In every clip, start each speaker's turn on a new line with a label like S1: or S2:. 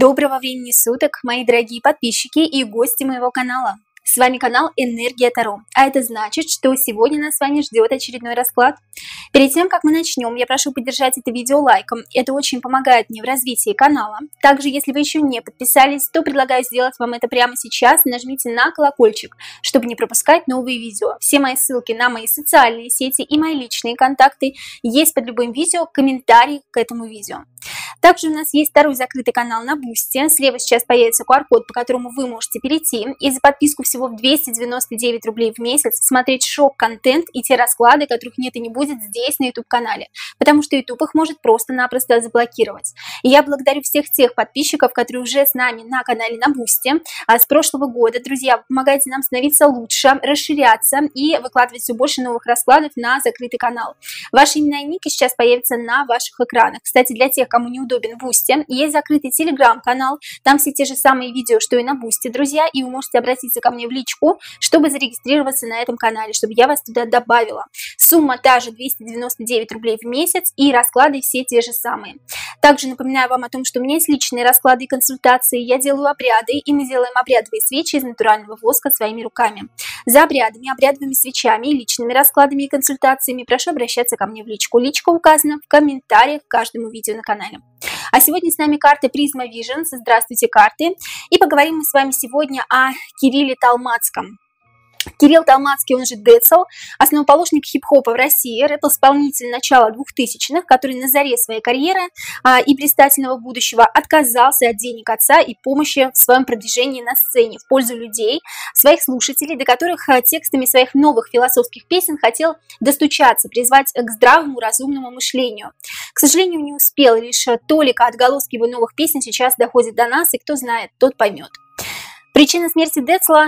S1: Доброго времени суток, мои дорогие подписчики и гости моего канала. С вами канал Энергия Таро, а это значит, что сегодня нас с вами ждет очередной расклад. Перед тем, как мы начнем, я прошу поддержать это видео лайком, это очень помогает мне в развитии канала. Также, если вы еще не подписались, то предлагаю сделать вам это прямо сейчас, нажмите на колокольчик, чтобы не пропускать новые видео. Все мои ссылки на мои социальные сети и мои личные контакты есть под любым видео, комментарий к этому видео. Также у нас есть второй закрытый канал на Бусти. Слева сейчас появится QR-код, по которому вы можете перейти и за подписку всего в 299 рублей в месяц смотреть шок-контент и те расклады, которых нет и не будет здесь на YouTube-канале, потому что YouTube их может просто-напросто заблокировать. И я благодарю всех тех подписчиков, которые уже с нами на канале на Бусти. С прошлого года, друзья, вы помогаете нам становиться лучше, расширяться и выкладывать все больше новых раскладов на закрытый канал. Ваши имена и ники сейчас появятся на ваших экранах. Кстати, для тех, кому неудобен Бусти, есть закрытый телеграм-канал, там все те же самые видео, что и на Бусти, друзья, и вы можете обратиться ко мне в личку, чтобы зарегистрироваться на этом канале, чтобы я вас туда добавила. Сумма та же 299 рублей в месяц, и расклады все те же самые. Также напоминаю вам о том, что у меня есть личные расклады и консультации, я делаю обряды, и мы делаем обрядовые свечи из натурального воска своими руками. За обрядами, обрядовыми свечами и личными раскладами и консультациями прошу обращаться ко мне в личку. Личка указана в комментариях к каждому видео на канале. А сегодня с нами карты Prisma Visions. Здравствуйте, карты. И поговорим мы с вами сегодня о Кирилле Толмацком. Кирилл Толмацкий, он же Децл, основоположник хип-хопа в России, рэп-исполнитель начала 2000-х, который на заре своей карьеры и блистательного будущего отказался от денег отца и помощи в своем продвижении на сцене в пользу людей, своих слушателей, до которых текстами своих новых философских песен хотел достучаться, призвать к здравому, разумному мышлению. К сожалению, не успел, лишь толика отголоски его новых песен сейчас доходит до нас, и кто знает, тот поймет. Причина смерти Децла,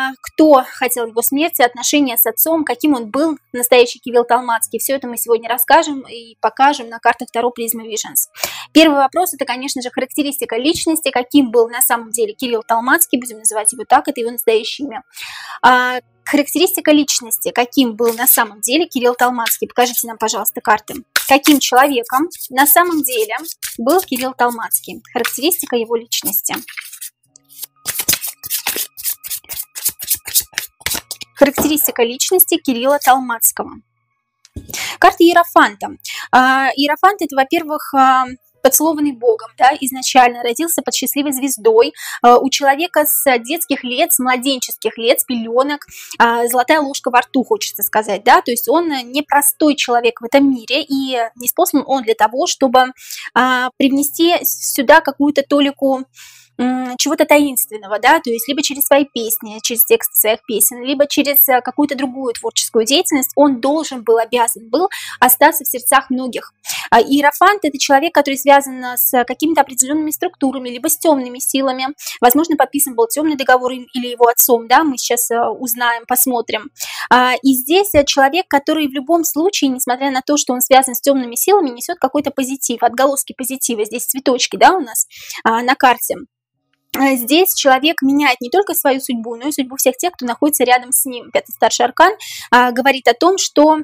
S1: кто хотел его смерти, отношения с отцом, каким он был, настоящий Кирилл Толмацкий. Все это мы сегодня расскажем и покажем на картах Таро Prisma Visions. Первый вопрос – это, конечно же, характеристика личности, каким был на самом деле Кирилл Толмацкий, будем называть его так, это его настоящее имя. Характеристика личности, каким был на самом деле Кирилл Толмацкий. Покажите нам, пожалуйста, карты. Каким человеком на самом деле был Кирилл Толмацкий? Характеристика его личности. Характеристика личности Кирилла Толмацкого. Карта Иерофанта. Иерофант – это, во-первых, поцелованный Богом, да, изначально родился под счастливой звездой, у человека с детских лет, с младенческих лет, с пеленок, золотая ложка во рту, хочется сказать, да, то есть он непростой человек в этом мире, и ниспослан он для того, чтобы привнести сюда какую-то толику чего-то таинственного, да, то есть либо через свои песни, через тексты своих песен, либо через какую-то другую творческую деятельность он должен был, обязан был остаться в сердцах многих. Иерофант – это человек, который связан с какими-то определенными структурами, либо с темными силами, возможно, подписан был темный договор им или его отцом, да, мы сейчас узнаем, посмотрим. И здесь человек, который в любом случае, несмотря на то, что он связан с темными силами, несет какой-то позитив, отголоски позитива, здесь цветочки, да, у нас на карте. Здесь человек меняет не только свою судьбу, но и судьбу всех тех, кто находится рядом с ним. Пятый старший аркан говорит о том, что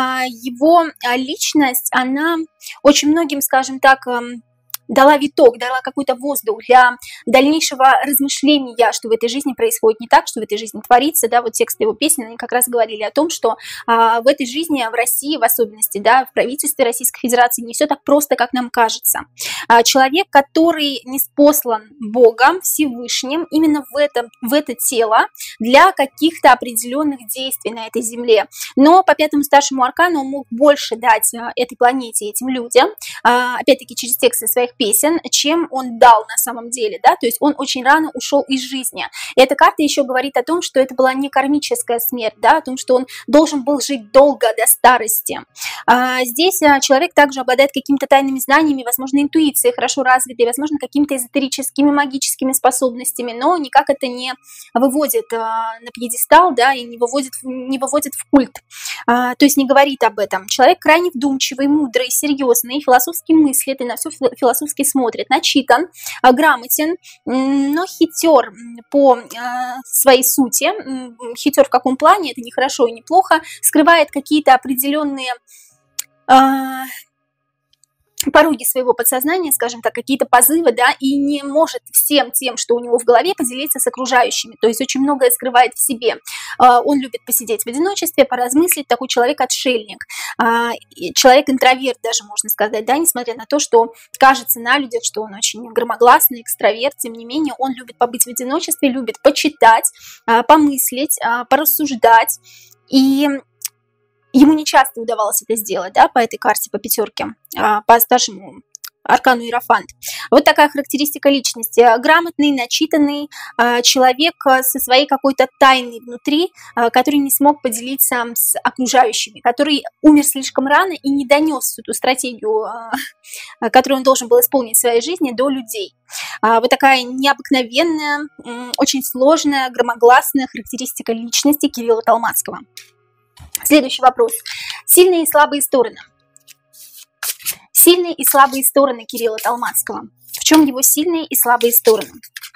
S1: его личность, она очень многим, скажем так, дала виток, дала какой-то воздух для дальнейшего размышления, что в этой жизни происходит не так, что в этой жизни творится, да, вот тексты его песен, они как раз говорили о том, что в этой жизни, в России в особенности, да, в правительстве Российской Федерации не все так просто, как нам кажется. Человек, который ниспослан Богом, Всевышним, именно в это тело для каких-то определенных действий на этой земле. Но по пятому старшему аркану он мог больше дать этой планете, этим людям, опять-таки через тексты своих песен, чем он дал на самом деле, да, то есть он очень рано ушел из жизни. И эта карта еще говорит о том, что это была не кармическая смерть, да, о том, что он должен был жить долго до старости. Здесь человек также обладает какими-то тайными знаниями, возможно, интуицией хорошо развитой, возможно, какими-то эзотерическими, магическими способностями, но никак это не выводит на пьедестал, да, и не выводит в культ, то есть не говорит об этом. Человек крайне вдумчивый, мудрый, серьезный, философски мыслит и на все философски смотрит, начитан, грамотен, но хитер по своей сути. Хитер в каком плане? Это не хорошо и не плохо. Скрывает какие-то определенные пороги своего подсознания, скажем так, какие-то позывы, да, и не может всем тем, что у него в голове, поделиться с окружающими. То есть очень многое скрывает в себе. Он любит посидеть в одиночестве, поразмыслить, такой человек-отшельник. Человек-интроверт даже, можно сказать, да, несмотря на то, что кажется на людях, что он очень громогласный, экстраверт, тем не менее, он любит побыть в одиночестве, любит почитать, помыслить, порассуждать. И ему не часто удавалось это сделать, да, по этой карте, по пятерке, по старшему аркану Иерофант. Вот такая характеристика личности. Грамотный, начитанный человек со своей какой-то тайной внутри, который не смог поделиться с окружающими, который умер слишком рано и не донес эту стратегию, которую он должен был исполнить в своей жизни, до людей. Вот такая необыкновенная, очень сложная, громогласная характеристика личности Кирилла Толмацкого. Следующий вопрос. Сильные и слабые стороны. Сильные и слабые стороны Кирилла Толмацкого. В чем его сильные и слабые стороны?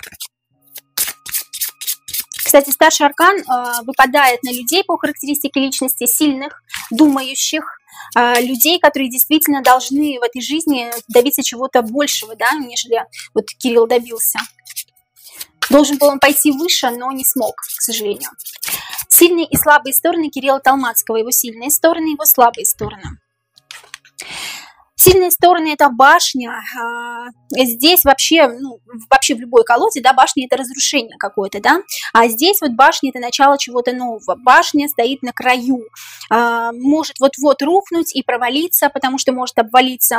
S1: Кстати, старший аркан выпадает на людей по характеристике личности сильных, думающих, людей, которые действительно должны в этой жизни добиться чего-то большего, да, нежели вот Кирилл добился. Должен был он пойти выше, но не смог, к сожалению. Сильные и слабые стороны Кирилла Толмацкого, его сильные стороны, его слабые стороны. Сильные стороны – это башня. Здесь вообще, вообще в любой колоде, да, башня – это разрушение какое-то, да. А здесь вот башня – это начало чего-то нового. Башня стоит на краю, может вот-вот рухнуть и провалиться, потому что может обвалиться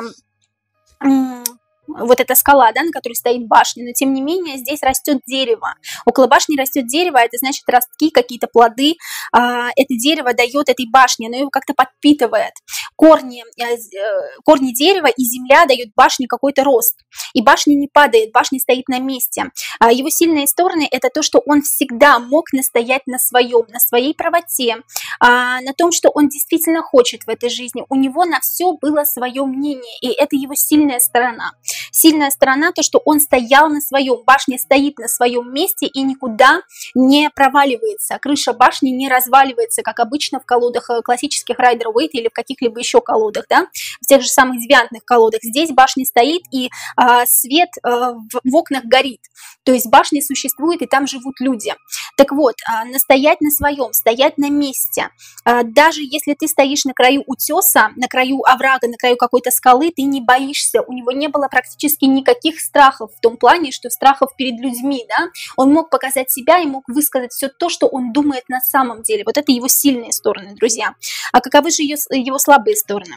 S1: вот эта скала, да, на которой стоит башня, но тем не менее здесь растет дерево. Около башни растет дерево, это значит ростки, какие-то плоды. Это дерево дает этой башне, оно его как-то подпитывает. Корни дерева и земля дают башне какой-то рост. И башня не падает, башня стоит на месте. Его сильные стороны – это то, что он всегда мог настоять на своем, на своей правоте, на том, что он действительно хочет в этой жизни. У него на все было свое мнение, и это его сильная сторона. Сильная сторона то, что он стоял на своем, башня стоит на своем месте и никуда не проваливается. Крыша башни не разваливается, как обычно в колодах классических Райдер-Уэйта или в каких-либо еще колодах, да, в тех же самых девиантных колодах. Здесь башня стоит и свет в окнах горит. То есть башня существует и там живут люди. Так вот, настоять на своем, стоять на месте. Даже если ты стоишь на краю утеса, на краю оврага, на краю какой-то скалы, ты не боишься. У него не было практически никаких страхов в том плане, что страхов перед людьми, да. Он мог показать себя и мог высказать все то, что он думает на самом деле. Вот это его сильные стороны, друзья. А каковы же его слабые стороны?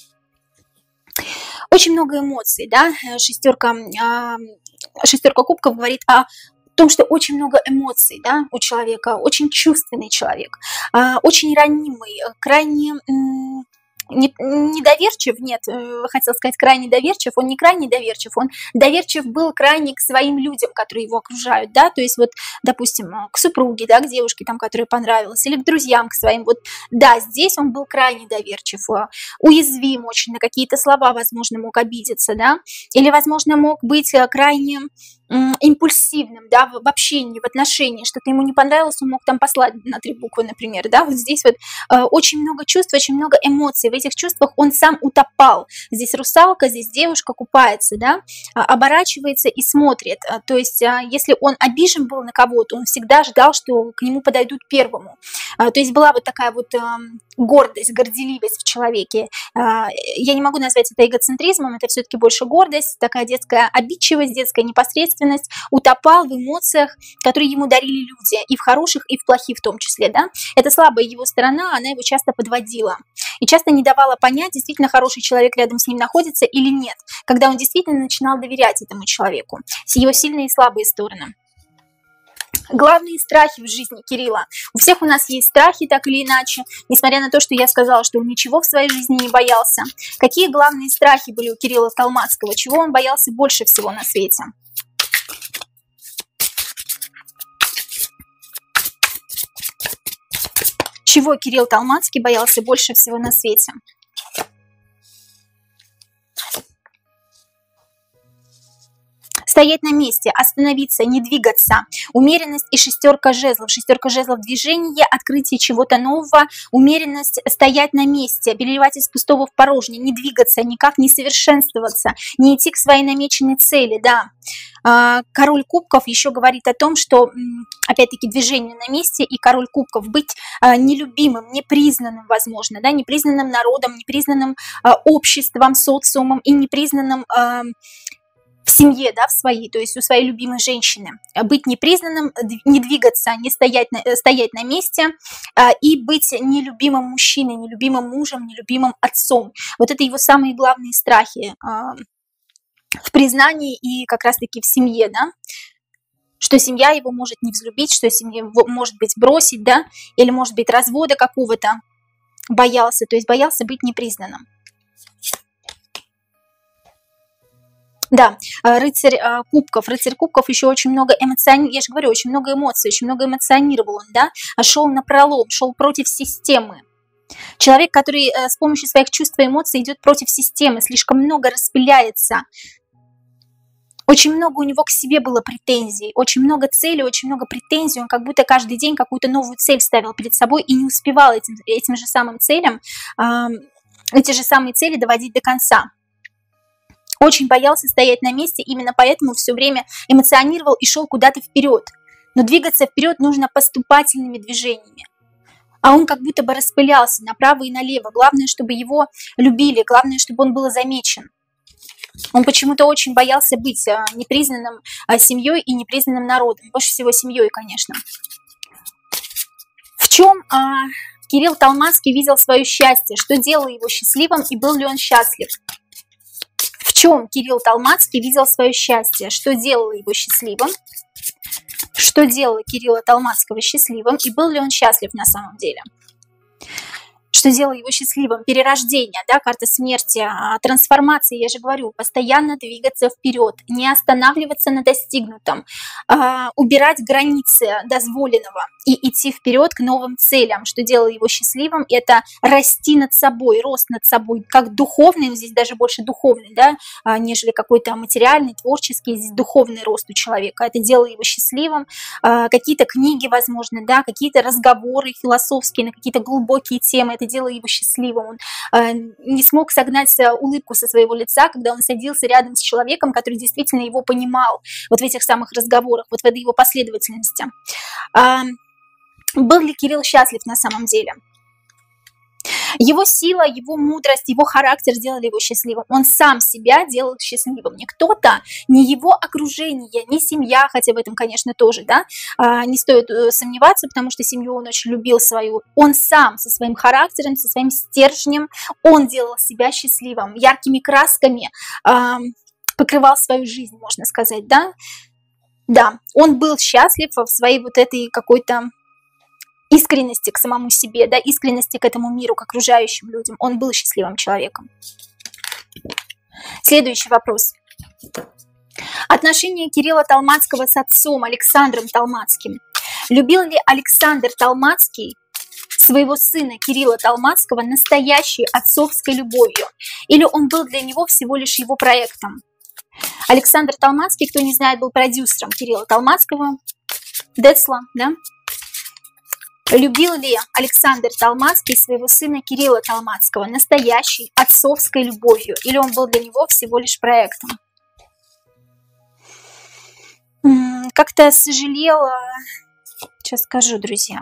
S1: Очень много эмоций, да. Шестерка кубков говорит о том, что очень много эмоций, да, у человека, очень чувственный человек, очень ранимый, крайне недоверчив, нет, хотел сказать крайне доверчив, он не крайне доверчив, он доверчив был крайне к своим людям, которые его окружают, да, то есть вот, допустим, к супруге, да, к девушке, там, которая понравилась, или к друзьям, к своим, вот, да, здесь он был крайне доверчив, уязвим очень, на какие-то слова, возможно, мог обидеться, да, или, возможно, мог быть крайне импульсивным, да, в общении, в отношении, что-то ему не понравилось, он мог там послать на 3 буквы, например, да, вот здесь вот очень много чувств, очень много эмоций, в этих чувствах он сам утопал, здесь русалка, здесь девушка купается, да, оборачивается и смотрит, то есть если он обижен был на кого-то, он всегда ждал, что к нему подойдут первому, то есть была вот такая вот гордость, горделивость в человеке, я не могу назвать это эгоцентризмом, это все-таки больше гордость, такая детская обидчивость, детская непосредственность, утопал в эмоциях, которые ему дарили люди, и в хороших, и в плохих в том числе, да. Это слабая его сторона, она его часто подводила и часто не давала понять, действительно хороший человек рядом с ним находится или нет, когда он действительно начинал доверять этому человеку, его сильные и слабые стороны. Главные страхи в жизни Кирилла. У всех у нас есть страхи, так или иначе, несмотря на то, что я сказала, что он ничего в своей жизни не боялся. Какие главные страхи были у Кирилла Толмацкого? Чего он боялся больше всего на свете? Чего Кирилл Толмацкий боялся больше всего на свете? стоять на месте, остановиться, не двигаться. Умеренность и шестерка жезлов. Шестерка жезлов — движение, открытие чего-то нового. Умеренность — стоять на месте, переливать из пустого в порожнее, не двигаться, никак не совершенствоваться, не идти к своей намеченной цели, да. Король кубков еще говорит о том, что, опять-таки, движение на месте, и король кубков — быть нелюбимым, непризнанным, возможно, да, непризнанным народом, непризнанным обществом, социумом и непризнанным в семье, да, в своей, то есть у своей любимой женщины. Быть непризнанным, не двигаться, не стоять на месте и быть нелюбимым мужчиной, нелюбимым мужем, нелюбимым отцом. Вот это его самые главные страхи в признании и как раз-таки в семье, да, что семья его может не взлюбить, что семья его, может быть, бросить, да, или, может быть, развода какого-то боялся, то есть боялся быть непризнанным. Да, рыцарь кубков. Рыцарь кубков еще очень много я же говорю, очень много эмоций, очень много эмоционировал он, да, шел напролом, шел против системы. Человек, который с помощью своих чувств и эмоций идет против системы, слишком много распыляется. Очень много у него к себе было претензий, очень много целей, очень много претензий. Он как будто каждый день какую-то новую цель ставил перед собой и не успевал этим же самым целям, эти же самые цели доводить до конца. Очень боялся стоять на месте, именно поэтому все время эмоционировал и шел куда-то вперед. Но двигаться вперед нужно поступательными движениями. А он как будто бы распылялся направо и налево. Главное, чтобы его любили, главное, чтобы он был замечен. Он почему-то очень боялся быть непризнанным семьей и непризнанным народом. Больше всего семьей, конечно. В чем Кирилл Талмацкий видел свое счастье? Что делало его счастливым и был ли он счастлив? В чем Кирилл Талмацкий видел свое счастье? Что делало его счастливым? Что делало Кирилла Талмацкого счастливым и был ли он счастлив на самом деле? Что делало его счастливым? Перерождение, да, карта смерти, трансформация, я же говорю, постоянно двигаться вперед, не останавливаться на достигнутом, убирать границы дозволенного и идти вперед к новым целям. Что делало его счастливым? Это расти над собой, рост над собой, как духовный, здесь даже больше духовный, да, нежели какой-то материальный, творческий, здесь духовный рост у человека. Это делало его счастливым. Какие-то книги, возможно, да, какие-то разговоры философские на какие-то глубокие темы, это делало его счастливым. Он не смог согнать улыбку со своего лица, когда он садился рядом с человеком, который действительно его понимал вот в этих самых разговорах, вот в этой его последовательности. Был ли Кирилл счастлив на самом деле? Его сила, его мудрость, его характер сделали его счастливым. Он сам себя делал счастливым. Не кто-то, не его окружение, не семья, хотя в этом, конечно, тоже, да, не стоит сомневаться, потому что семью он очень любил свою. Он сам со своим характером, со своим стержнем, он делал себя счастливым. Яркими красками покрывал свою жизнь, можно сказать, да. Да, он был счастлив в своей вот этой какой-то искренности к самому себе, да, искренности к этому миру, к окружающим людям. Он был счастливым человеком. Следующий вопрос. Отношения Кирилла Талмацкого с отцом Александром Талмацким. Любил ли Александр Талмацкий своего сына Кирилла Талмацкого настоящей отцовской любовью? Или он был для него всего лишь его проектом? Александр Талмацкий, кто не знает, был продюсером Кирилла Талмацкого, Децла, да? Любил ли Александр Талмацкий своего сына Кирилла Талмацкого настоящей отцовской любовью? Или он был для него всего лишь проектом? Как-то сожалела... Сейчас скажу, друзья.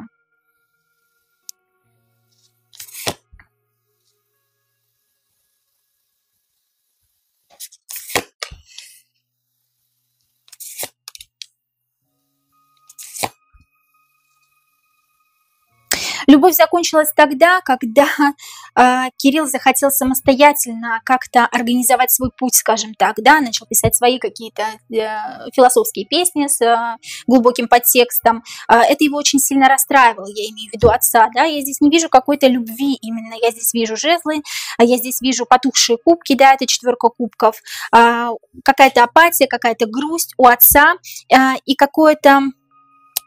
S1: Любовь закончилась тогда, когда Кирилл захотел самостоятельно как-то организовать свой путь, скажем так, да, начал писать свои какие-то философские песни с глубоким подтекстом. Это его очень сильно расстраивало, я имею в виду отца, да, я здесь не вижу какой-то любви именно, я здесь вижу жезлы, я здесь вижу потухшие кубки, да, это четверка кубков, какая-то апатия, какая-то грусть у отца и какое-то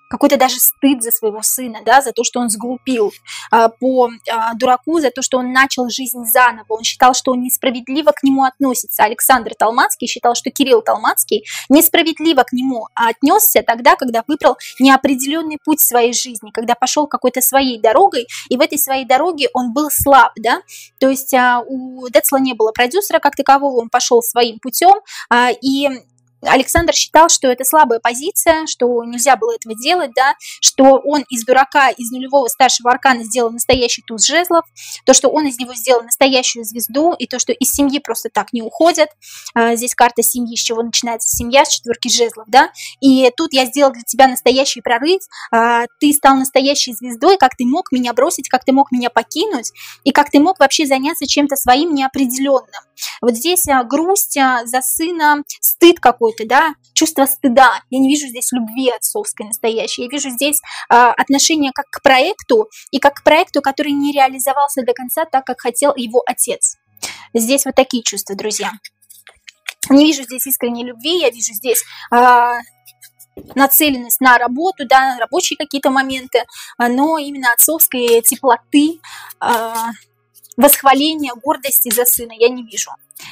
S1: какой-то даже стыд за своего сына, да, за то, что он сглупил по дураку, за то, что он начал жизнь заново. Он считал, что он несправедливо к нему относится. Александр Толмацкий считал, что Кирилл Толмацкий несправедливо к нему отнесся тогда, когда выбрал неопределенный путь в своей жизни, когда пошел какой-то своей дорогой, и в этой своей дороге он был слаб, да, то есть у Децла не было продюсера как такового, он пошел своим путем, и Александр считал, что это слабая позиция, что нельзя было этого делать, да, что он из дурака, из нулевого старшего аркана сделал настоящий туз жезлов, то, что он из него сделал настоящую звезду, и то, что из семьи просто так не уходят. Здесь карта семьи, с чего начинается семья, с 4 жезлов, да, и тут я сделал для тебя настоящий прорыв, ты стал настоящей звездой, как ты мог меня бросить, как ты мог меня покинуть, и как ты мог вообще заняться чем-то своим неопределенным. Вот здесь грусть за сына, стыд какой-то, да, чувство стыда. Я не вижу здесь любви отцовской настоящей. Я вижу здесь отношение как к проекту, и как к проекту, который не реализовался до конца так, как хотел его отец. Здесь вот такие чувства, друзья. Не вижу здесь искренней любви, я вижу здесь нацеленность на работу, да, на рабочие какие-то моменты, но именно отцовской теплоты, восхваления, гордости за сына я не вижу.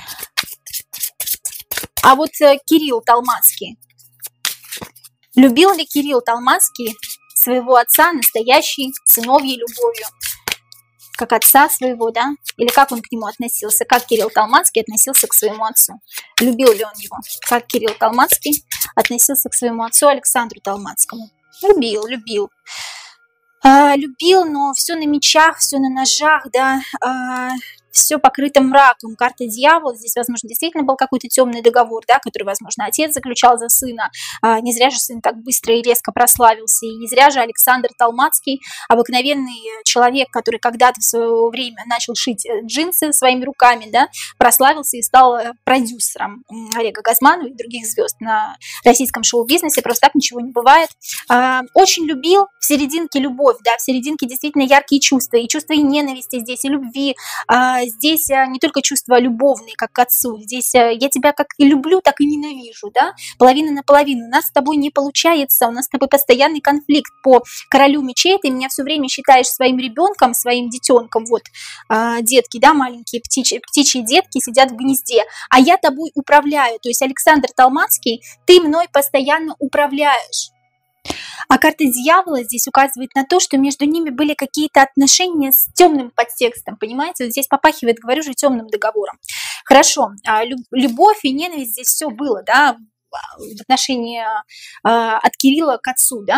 S1: А вот Кирилл Толмацкий. Любил ли Кирилл Толмацкий своего отца настоящей сыновьей любовью? Как отца своего, да? Или как он к нему относился? Как Кирилл Толмацкий относился к своему отцу? Любил ли он его? Как Кирилл Толмацкий относился к своему отцу Александру Толмацкому? Любил, любил. Любил, но все на мечах, все на ножах, да, все покрыто мраком. Карта дьявола. Здесь, возможно, действительно был какой-то темный договор, да, который, возможно, отец заключал за сына. Не зря же сын так быстро и резко прославился. И не зря же Александр Толмацкий, обыкновенный человек, который когда-то в свое время начал шить джинсы своими руками, да, прославился и стал продюсером Олега Газманова и других звезд на российском шоу-бизнесе. Просто так ничего не бывает. Очень любил, в серединке любовь, да, в серединке действительно яркие чувства. И чувства и ненависти здесь, и любви. Здесь не только чувства любовные, как к отцу, здесь я тебя как и люблю, так и ненавижу, да, половина на половину. У нас с тобой не получается, у нас с тобой постоянный конфликт по королю мечей, ты меня все время считаешь своим ребенком, своим детенком, вот, детки, да, маленькие птичьи детки сидят в гнезде, а я тобой управляю, то есть Александр Толмацкий, ты мной постоянно управляешь. А карта дьявола здесь указывает на то, что между ними были какие-то отношения с темным подтекстом, понимаете? Вот здесь попахивает, говорю же, темным договором. Хорошо, любовь и ненависть здесь все было, да, в отношении от Кирилла к отцу, да.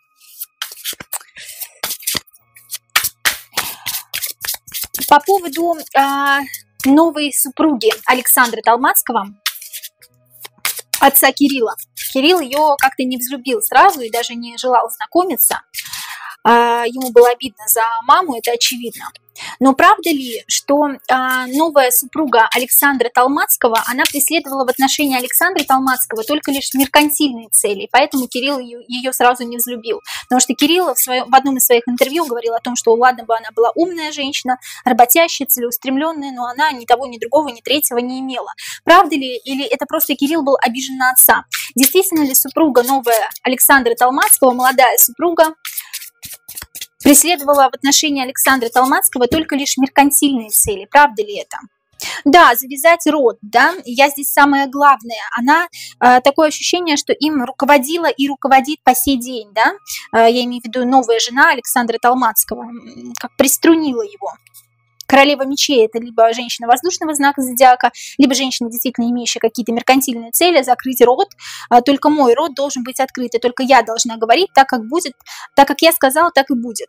S1: По поводу новой супруги Александра Толмацкого, отца Кирилла. Кирилл ее как-то не взлюбил сразу и даже не желал знакомиться. Ему было обидно за маму, это очевидно. Но правда ли, что новая супруга Александра Толмацкого, она преследовала в отношении Александра Толмацкого только лишь меркантильные цели, поэтому Кирилл ее сразу не взлюбил. Потому что Кирилл в одном из своих интервью говорил о том, что ладно бы она была умная женщина, работящая, целеустремленная, но она ни того, ни другого, ни третьего не имела. Правда ли, или это просто Кирилл был обижен на отца? Действительно ли супруга новая Александра Толмацкого, молодая супруга, преследовала в отношении Александра Толмацкого только лишь меркантильные цели? Правда ли это? Да, завязать род, да, я здесь самое главное. Она, такое ощущение, что им руководила и руководит по сей день, да, я имею в виду новая жена Александра Толмацкого, как приструнила его. Королева мечей – это либо женщина воздушного знака зодиака, либо женщина, действительно имеющая какие-то меркантильные цели, закрыть род. Только мой род должен быть открыт, и только я должна говорить так, как будет, так, как я сказала, так и будет.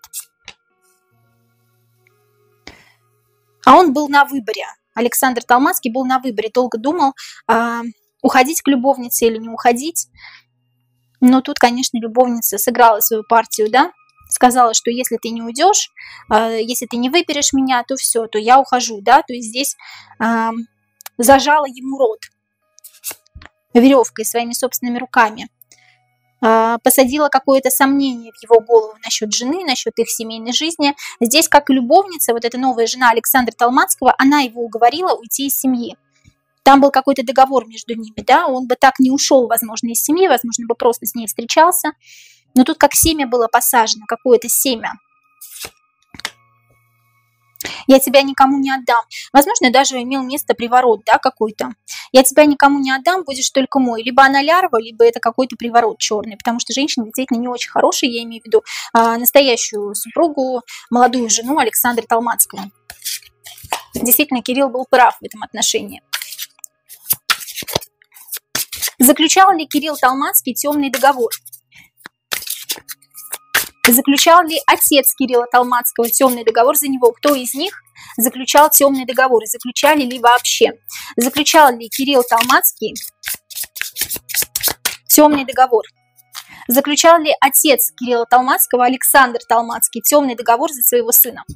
S1: А он был на выборе. Александр Толмацкий был на выборе, долго думал, уходить к любовнице или не уходить. Но тут, конечно, любовница сыграла свою партию, да, сказала, что если ты не уйдешь, если ты не выберешь меня, то все, то я ухожу, да, то есть здесь зажала ему рот веревкой своими собственными руками, посадила какое-то сомнение в его голову насчет жены, насчет их семейной жизни. Здесь, как и любовница, вот эта новая жена Александра Толмацкого, она его уговорила уйти из семьи. Там был какой-то договор между ними, да, он бы так не ушел, возможно, из семьи, возможно, бы просто с ней встречался. Но тут как семя было посажено, какое-то семя. Я тебя никому не отдам. Возможно, даже имел место приворот, да, какой-то. Я тебя никому не отдам, будешь только мой. Либо она лярва, либо это какой-то приворот черный, потому что женщина действительно не очень хорошая, я имею в виду настоящую супругу, молодую жену Александра Толмацкого. Действительно, Кирилл был прав в этом отношении. Заключал ли Кирилл Толмацкий темный договор? Заключал ли отец Кирилла Толмацкого темный договор за него? Кто из них заключал темный договор? И заключали ли вообще? Заключал ли Кирилл Толмацкий темный договор? Заключал ли отец Кирилла Толмацкого, Александр Толмацкий, темный договор за своего сына?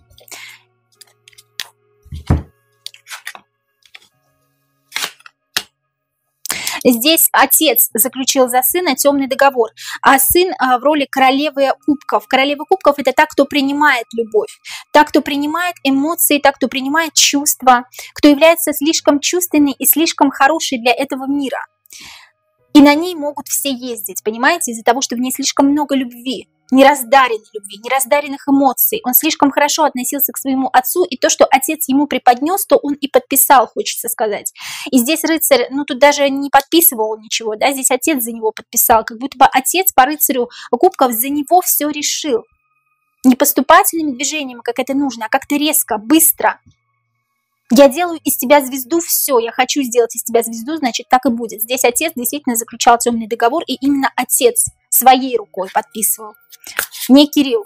S1: Здесь отец заключил за сына темный договор, а сын в роли королевы кубков. Королева кубков – это та, кто принимает любовь, та, кто принимает эмоции, та, кто принимает чувства, кто является слишком чувственной и слишком хорошей для этого мира. И на ней могут все ездить, понимаете, из-за того, что в ней слишком много любви, нераздаренной любви, нераздаренных эмоций. Он слишком хорошо относился к своему отцу, и то, что отец ему преподнес, то он и подписал, хочется сказать. И здесь рыцарь, ну тут даже не подписывал ничего, да, здесь отец за него подписал, как будто бы отец по рыцарю кубков за него все решил. Не поступательными движениями, как это нужно, а как-то резко, быстро. Я делаю из тебя звезду, все, я хочу сделать из тебя звезду, значит, так и будет. Здесь отец действительно заключал темный договор, и именно отец своей рукой подписывал, не Кирилл.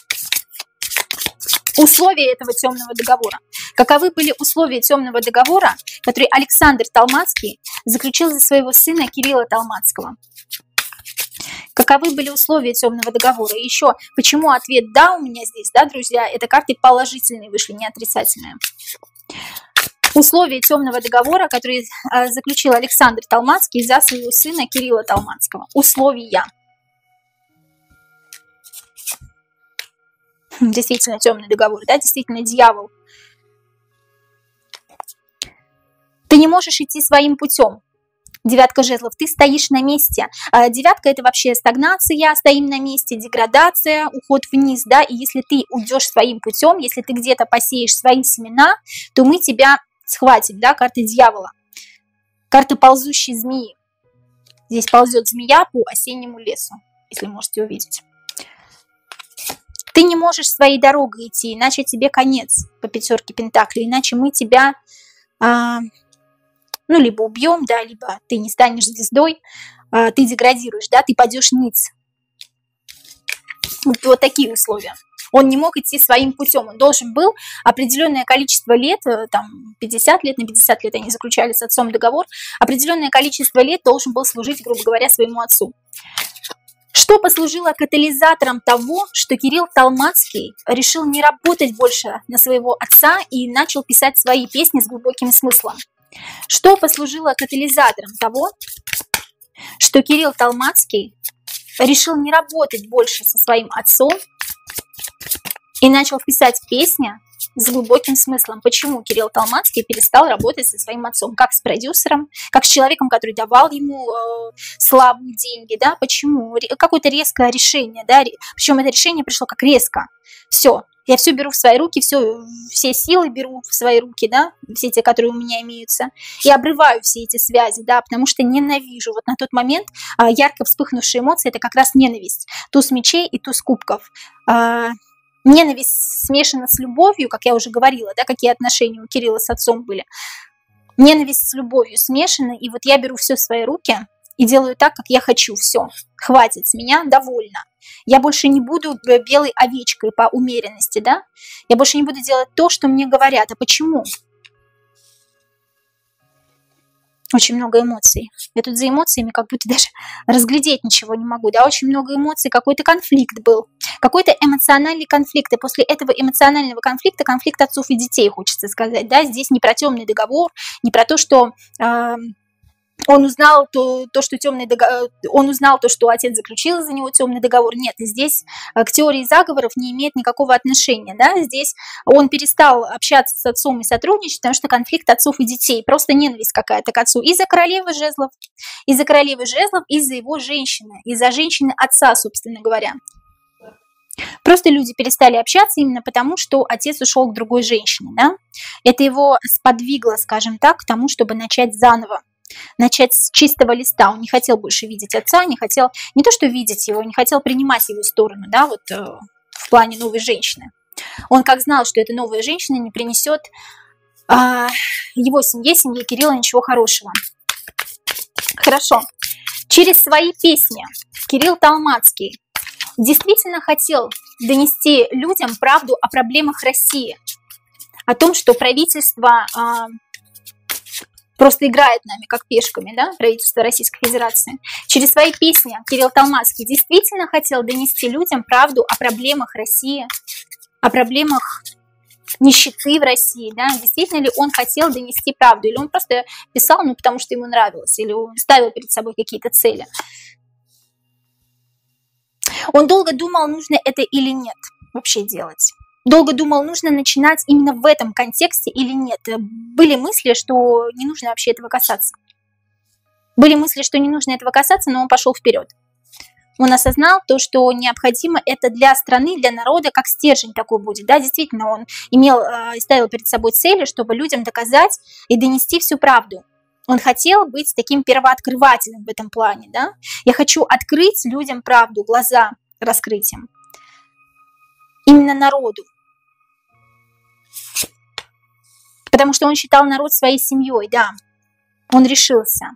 S1: Условия этого темного договора. Каковы были условия темного договора, который Александр Толмацкий заключил за своего сына Кирилла Толмацкого? Каковы были условия темного договора? И еще, почему ответ «да» у меня здесь, да, друзья, это карты положительные вышли, не отрицательные. Условия темного договора, который заключил Александр Толмацкий за своего сына Кирилла Толмацкого. Условия. Действительно темный договор, да, действительно дьявол. Ты не можешь идти своим путем. Девятка жезлов, ты стоишь на месте. Девятка – это вообще стагнация, стоим на месте, деградация, уход вниз, да, и если ты уйдешь своим путем, если ты где-то посеешь свои семена, то мы тебя схватим, да, карта дьявола, карта ползущей змеи. Здесь ползет змея по осеннему лесу, если можете увидеть. Ты не можешь своей дорогой идти, иначе тебе конец по пятерке пентаклей, иначе мы тебя, ну, либо убьем, да, либо ты не станешь звездой, ты деградируешь, да, ты падешь ниц. Вот такие условия. Он не мог идти своим путем, он должен был определенное количество лет, там 50 лет, на 50 лет они заключали с отцом договор, определенное количество лет должен был служить, грубо говоря, своему отцу. Что послужило катализатором того, что Кирилл Толмацкий решил не работать больше на своего отца и начал писать свои песни с глубоким смыслом? Что послужило катализатором того, что Кирилл Толмацкий решил не работать больше со своим отцом и начал писать песни с глубоким смыслом? Почему Кирилл Толмацкий перестал работать со своим отцом? Как с продюсером, как с человеком, который давал ему славу, деньги, да? Почему? Какое-то резкое решение, да? Причем это решение пришло как резко. Все, я все беру в свои руки, все силы беру в свои руки, да? Все те, которые у меня имеются, и обрываю все эти связи, да? Потому что ненавижу. Вот на тот момент ярко вспыхнувшие эмоции – это как раз ненависть. Туз мечей и туз кубков. Ненависть смешана с любовью, как я уже говорила, да, какие отношения у Кирилла с отцом были. Ненависть с любовью смешана, и вот я беру все в свои руки и делаю так, как я хочу. Все, хватит, с меня довольно. Я больше не буду белой овечкой по умеренности, да? Я больше не буду делать то, что мне говорят. А почему? Очень много эмоций. Я тут за эмоциями как будто даже разглядеть ничего не могу. Да, очень много эмоций, какой-то конфликт был. Какой-то эмоциональный конфликт. И после этого эмоционального конфликта конфликт отцов и детей, хочется сказать. Да, здесь не про темный договор, не про то, что Он узнал что темный договор, он узнал то, что отец заключил за него темный договор. Нет, здесь к теории заговоров не имеет никакого отношения. Да? Здесь он перестал общаться с отцом и сотрудничать, потому что конфликт отцов и детей, просто ненависть какая-то к отцу. Из-за королевы жезлов, из-за его женщины, из-за женщины отца, собственно говоря. Просто люди перестали общаться именно потому, что отец ушел к другой женщине. Да? Это его сподвигло, скажем так, к тому, чтобы начать заново. Начать с чистого листа. Он не хотел больше видеть отца, не хотел не то что видеть его, не хотел принимать его сторону, да, вот в плане новой женщины. Он как знал, что эта новая женщина не принесет его семье Кирилла ничего хорошего. Хорошо. Через свои песни Кирилл Толмацкий действительно хотел донести людям правду о проблемах России, о том, что правительство просто играет нами как пешками, да, правительство Российской Федерации. Через свои песни Кирилл Толмацкий действительно хотел донести людям правду о проблемах России, о проблемах нищеты в России, да, действительно ли он хотел донести правду, или он просто писал, ну, потому что ему нравилось, или он ставил перед собой какие-то цели. Он долго думал, нужно это или нет вообще делать. Долго думал, нужно начинать именно в этом контексте или нет. Были мысли, что не нужно вообще этого касаться. Были мысли, что не нужно этого касаться, но он пошел вперед. Он осознал то, что необходимо это для страны, для народа, как стержень такой будет. Да, действительно, он имел и ставил перед собой цели, чтобы людям доказать и донести всю правду. Он хотел быть таким первооткрывателем в этом плане. Да? Я хочу открыть людям правду, глаза раскрыть им. Именно народу. Потому что он считал народ своей семьей, да. Он решился.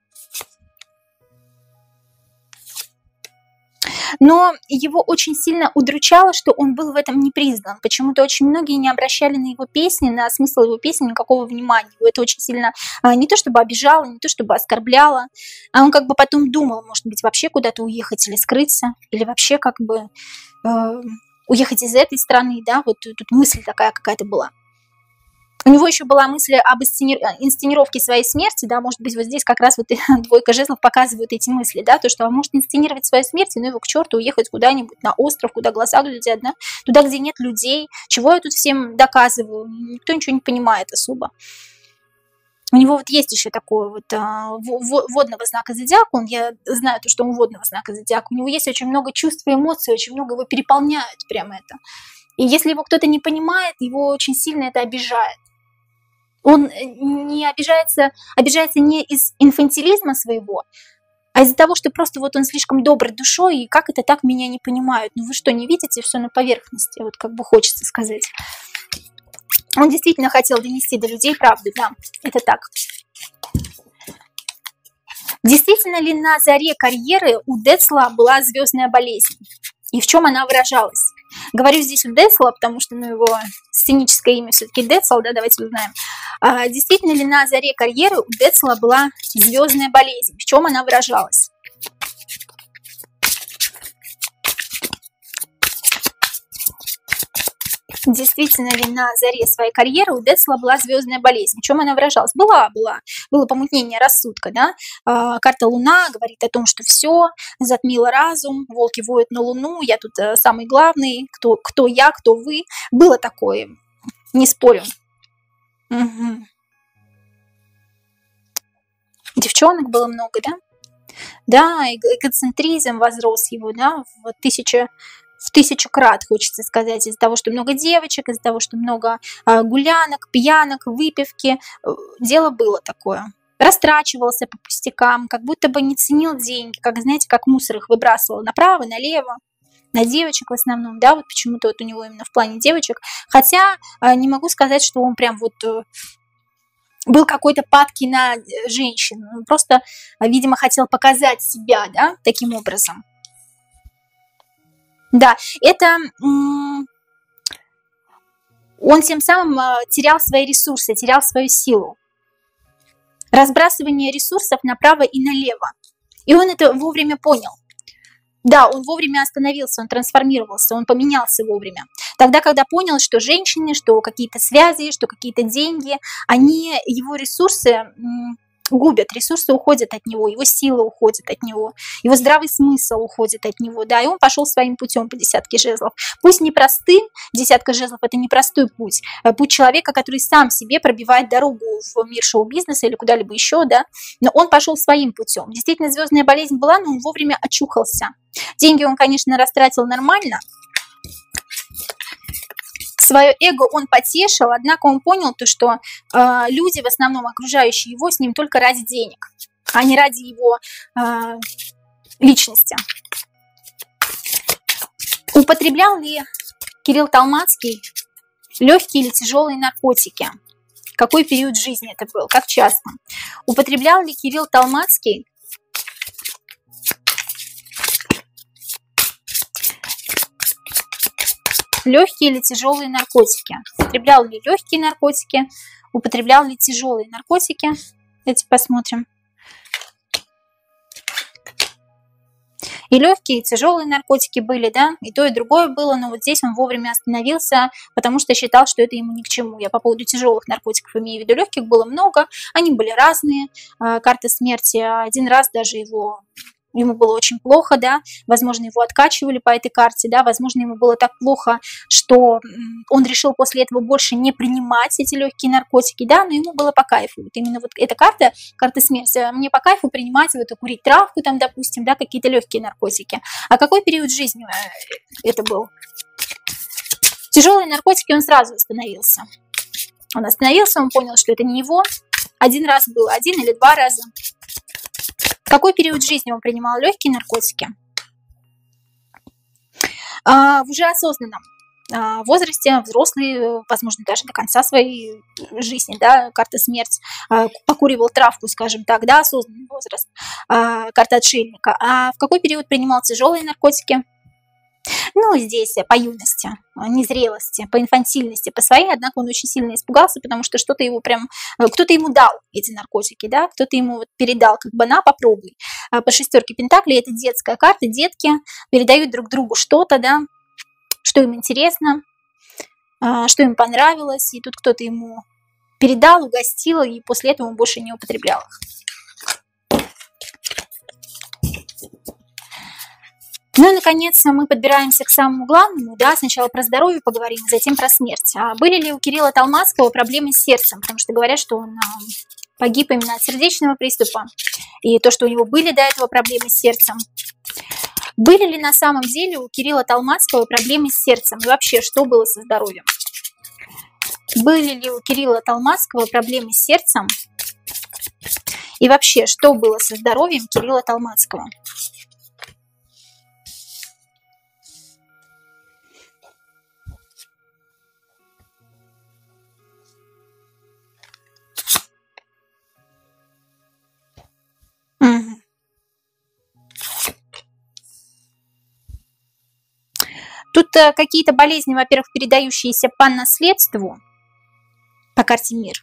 S1: Но его очень сильно удручало, что он был в этом не признан. Почему-то очень многие не обращали на его песни, на смысл его песни никакого внимания. Его это очень сильно не то чтобы обижало, не то чтобы оскорбляло, а он как бы потом думал, может быть, вообще куда-то уехать или скрыться, или вообще как бы уехать из этой страны, да, вот тут мысль такая какая-то была. У него еще была мысль об инсценировке своей смерти, да, может быть, вот здесь как раз вот двойка жезлов показывают эти мысли, да, то, что он может инсценировать свою смерть, ну его к черту, уехать куда-нибудь на остров, куда глаза глядят, да, туда, где нет людей, чего я тут всем доказываю, никто ничего не понимает особо. У него вот есть еще такой вот водного знака зодиака, я знаю то, что он водного знака зодиака, у него есть очень много чувств и эмоций, очень много его переполняют прямо это. И если его кто-то не понимает, его очень сильно это обижает. Он не обижается не из инфантилизма своего, а из-за того, что просто вот он слишком доброй душой, и как это так меня не понимают? Ну вы что, не видите, все на поверхности, вот как бы хочется сказать. Он действительно хотел донести до людей правду, да, это так. Действительно ли на заре карьеры у Децла была звездная болезнь? И в чем она выражалась? Говорю здесь у Децла, потому что его сценическое имя все-таки Децл, да, давайте узнаем. Действительно ли на заре карьеры у Децла была звездная болезнь? В чем она выражалась? Действительно ли на заре своей карьеры у Децла была звездная болезнь? В чем она выражалась? Было помутнение рассудка, да? Карта Луна говорит о том, что все затмило разум, волки воют на Луну, я тут самый главный, кто я, кто вы. Было такое, не спорю. Угу. Девчонок было много, да? Да, эгоцентризм возрос его, да, в тысячу крат, хочется сказать, из-за того, что много девочек, из-за того, что много гулянок, пьянок, выпивки. Дело было такое. Растрачивался по пустякам, как будто бы не ценил деньги, как, знаете, как мусор их выбрасывал направо, налево, на девочек в основном, да, вот почему-то вот у него именно в плане девочек. Хотя не могу сказать, что он прям вот был какой-то падкий на женщин. Он просто, видимо, хотел показать себя, да, таким образом. Да, это он тем самым терял свои ресурсы, терял свою силу. Разбрасывание ресурсов направо и налево. И он это вовремя понял. Да, он вовремя остановился, он трансформировался, он поменялся вовремя. Тогда, когда понял, что женщины, что какие-то связи, что какие-то деньги, они его ресурсы губят, ресурсы уходят от него, его сила уходит от него, его здравый смысл уходит от него, да, и он пошел своим путем по десятке жезлов. Пусть непростым, десятка жезлов – это непростой путь, путь человека, который сам себе пробивает дорогу в мир шоу-бизнеса или куда-либо еще, да, но он пошел своим путем. Действительно, звездная болезнь была, но он вовремя очухался. Деньги он, конечно, растратил нормально, свое эго он потешил, однако он понял то, что люди, в основном окружающие его, с ним только ради денег, а не ради его личности. Употреблял ли Кирилл Толмацкий легкие или тяжелые наркотики? Какой период жизни это был? Как часто? Употреблял ли Кирилл Толмацкий легкие или тяжелые наркотики? Употреблял ли легкие наркотики? Употреблял ли тяжелые наркотики? Давайте посмотрим. И легкие, и тяжелые наркотики были, да, и то, и другое было, но вот здесь он вовремя остановился, потому что считал, что это ему ни к чему. Я по поводу тяжелых наркотиков имею в виду, легких было много, они были разные. Карта смерти, один раз даже ему было очень плохо, да, возможно, его откачивали по этой карте, да, возможно, ему было так плохо, что он решил после этого больше не принимать эти легкие наркотики, да, но ему было по кайфу. Вот именно вот эта карта смерти, мне по кайфу принимать, вот курить травку там, допустим, да, какие-то легкие наркотики. А какой период жизни это был? Тяжелые наркотики он сразу остановился. Он остановился, он понял, что это не его. Один раз был, один или два раза. Какой период жизни он принимал легкие наркотики? В уже осознанном возрасте, взрослый, возможно, даже до конца своей жизни, да, карта смерть, покуривал травку, скажем так, да, осознанный возраст, карта отшельника. А в какой период принимал тяжелые наркотики? Ну, здесь по юности, незрелости, по инфантильности, по своей, однако он очень сильно испугался, потому что что-то его прям, кто-то ему дал эти наркотики, да, кто-то ему вот передал, как бы, на, попробуй. По шестерке пентаклей это детская карта, детки передают друг другу что-то, да, что им интересно, что им понравилось, и тут кто-то ему передал, угостил, и после этого он больше не употреблял их. Ну и, наконец, мы подбираемся к самому главному, да, сначала про здоровье поговорим, затем про смерть. А были ли у Кирилла Толмацкого проблемы с сердцем? Потому что говорят, что он погиб именно от сердечного приступа, и то, что у него были до этого проблемы с сердцем. Были ли на самом деле у Кирилла Толмацкого проблемы с сердцем? И вообще, что было со здоровьем? Были ли у Кирилла Толмацкого проблемы с сердцем? И вообще, что было со здоровьем Кирилла Толмацкого? Тут какие-то болезни, во-первых, передающиеся по наследству, по карте мир,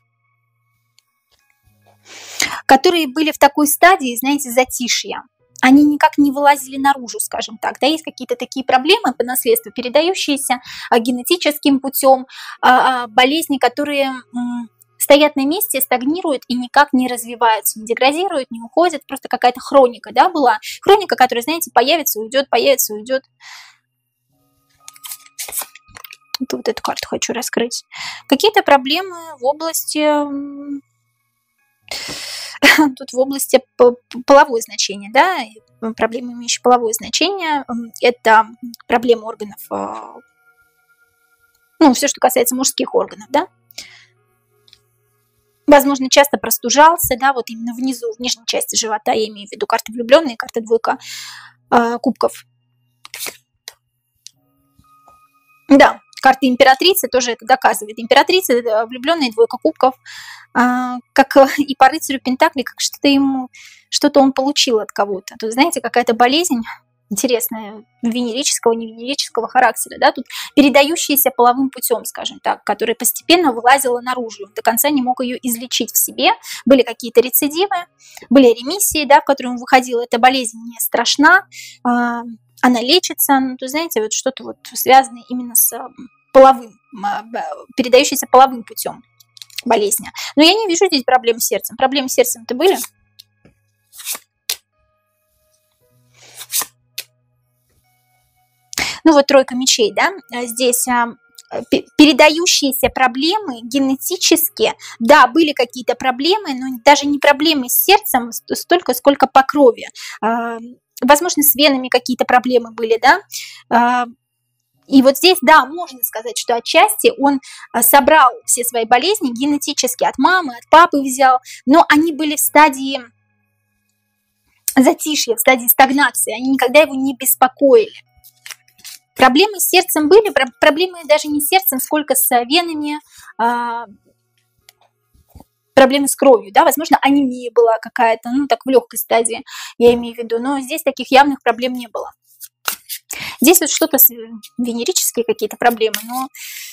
S1: которые были в такой стадии, знаете, затишья. Они никак не вылазили наружу, скажем так. Да, есть какие-то такие проблемы по наследству, передающиеся генетическим путем, болезни, которые стоят на месте, стагнируют и никак не развиваются, не деградируют, не уходят. Просто какая-то хроника, да, была. Хроника, которая, знаете, появится, уйдет, появится, уйдет. Вот эту карту хочу раскрыть. Какие-то проблемы в области... Тут в области половое значение, да, проблемы, имеющие половое значение, это проблемы органов, ну, все, что касается мужских органов, да. Возможно, часто простужался, да, вот именно внизу, в нижней части живота, я имею в виду карта влюбленная, карта двойка кубков. Да. Карта императрицы тоже это доказывает. Императрица, влюбленная, двойка кубков, как и по рыцарю Пентаклей, как что-то он получил от кого-то. Тут, знаете, какая-то болезнь интересная, венерического, не венерического характера, да, тут передающаяся половым путем, скажем так, которая постепенно вылазила наружу, до конца не мог ее излечить в себе. Были какие-то рецидивы, были ремиссии, да, в которые он выходил. Эта болезнь не страшна, она лечится, ну, то, знаете, вот что-то вот связанное именно с половым, передающееся половым путем. болезни. Но я не вижу здесь проблем с сердцем. Проблемы с сердцем-то были? Ну вот тройка мечей, да, здесь передающиеся проблемы генетически, да, были какие-то проблемы, но даже не проблемы с сердцем столько, сколько по крови. Возможно, с венами какие-то проблемы были, да. И вот здесь, да, можно сказать, что отчасти он собрал все свои болезни генетически от мамы, от папы взял, но они были в стадии затишья, в стадии стагнации, они никогда его не беспокоили. Проблемы с сердцем были, проблемы даже не с сердцем, сколько с венами, проблемы с кровью, да, возможно, анемия была какая-то, ну, так в легкой стадии, я имею в виду, но здесь таких явных проблем не было. Здесь вот что-то венерические какие-то проблемы, но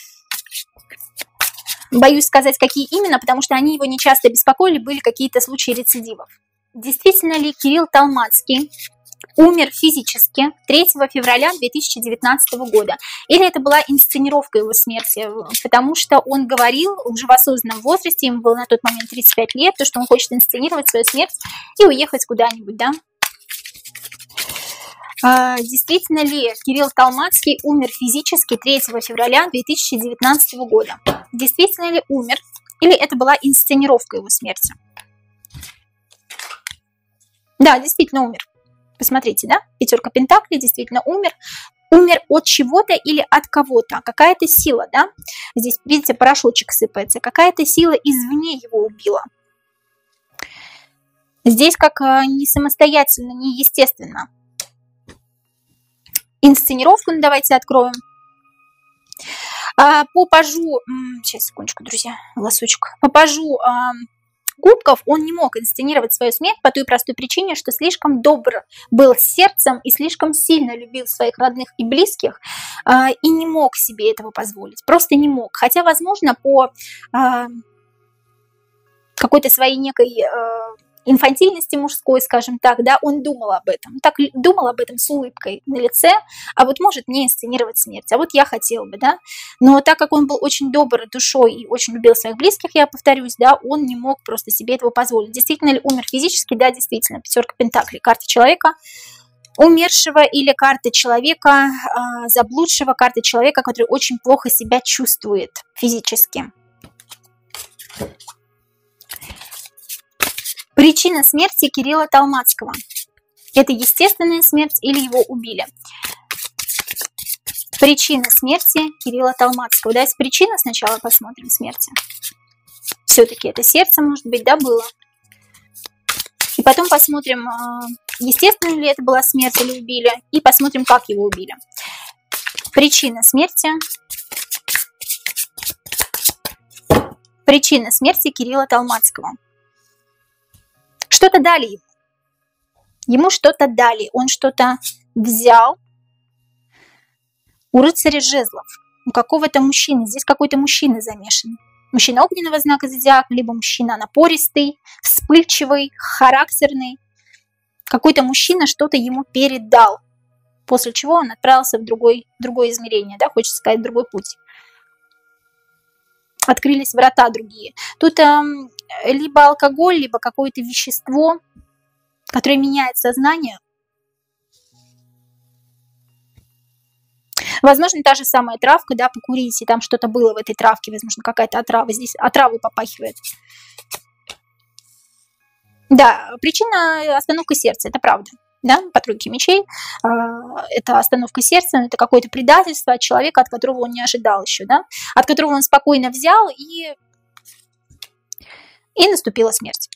S1: боюсь сказать, какие именно, потому что они его не часто беспокоили, были какие-то случаи рецидивов. Действительно ли Кирилл Толмацкий умер физически 3 февраля 2019 года? Или это была инсценировка его смерти? Потому что он говорил уже в осознанном возрасте, ему было на тот момент 35 лет, то, что он хочет инсценировать свою смерть и уехать куда-нибудь, да? Действительно ли Кирилл Толмацкий умер физически 3 февраля 2019 года? Действительно ли умер? Или это была инсценировка его смерти? Да, действительно умер. Посмотрите, да? Пятерка пентаклей, действительно умер. Умер от чего-то или от кого-то. Какая-то сила, да? Здесь, видите, порошочек сыпается. Какая-то сила извне его убила. Здесь как не самостоятельно, не естественно. Инсценировку, ну, давайте откроем. По пажу, сейчас, секундочку, друзья, лосочек. По пажу кубков он не мог инсценировать свою смерть по той простой причине, что слишком добр был сердцем и слишком сильно любил своих родных и близких, и не мог себе этого позволить. Просто не мог. Хотя, возможно, по какой-то своей некой инфантильности мужской, скажем так, да, он думал об этом. Так думал об этом с улыбкой на лице, а вот может не инсценировать смерть, а вот я хотел бы, да. Но так как он был очень добр душой и очень любил своих близких, я повторюсь, да, он не мог просто себе этого позволить. Действительно ли умер физически? Да, действительно. Пятерка пентаклей, карта человека умершего или карта человека заблудшего, карта человека, который очень плохо себя чувствует физически. Причина смерти Кирилла Толмацкого. Это естественная смерть или его убили? Причина смерти Кирилла Толмацкого. Давайте причину сначала посмотрим смерти. Все-таки это сердце, может быть, да, было. И потом посмотрим, естественно ли это была смерть или убили. И посмотрим, как его убили. Причина смерти. Причина смерти Кирилла Толмацкого. Что-то дали ему. Ему что-то дали. Он что-то взял у рыцаря жезлов, у какого-то мужчины. Здесь какой-то мужчина замешан. Мужчина огненного знака зодиака, либо мужчина напористый, вспыльчивый, характерный. Какой-то мужчина что-то ему передал, после чего он отправился в другое измерение, да, хочется сказать, другой путь. Открылись врата другие. Тут либо алкоголь, либо какое-то вещество, которое меняет сознание. Возможно, та же самая травка, да, покурить, и там что-то было в этой травке, возможно, какая-то отрава. Здесь отравой попахивает. Да, причина остановка сердца, это правда. Да, по тройке мечей. Это остановка сердца, это какое-то предательство от человека, от которого он не ожидал еще, да, от которого он спокойно взял, и наступила смерть.